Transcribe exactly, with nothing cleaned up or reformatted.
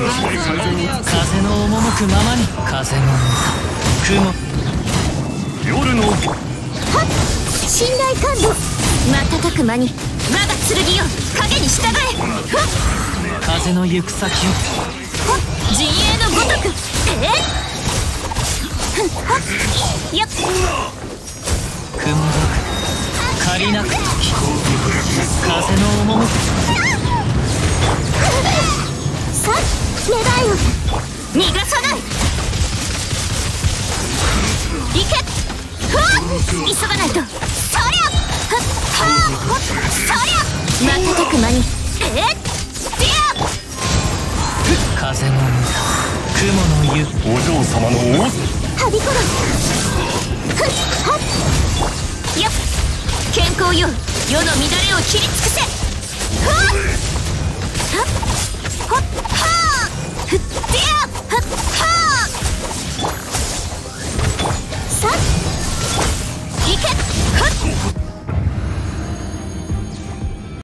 風の赴くままに。風の雲夜のはっ信頼感度瞬く間に我が剣よ影に従え。はっ風の行く先をはっ陣営のごとく。えっふんはっやっ雲が借りなく時風の赴くさ願いを逃がさない。行け。はっ急がないと。そりゃはっはっそりゃ瞬く間に。えっディア風の歌雲の湯お嬢様の王はびころふっはっやっ健康よ世の乱れを切り尽くせ。はっ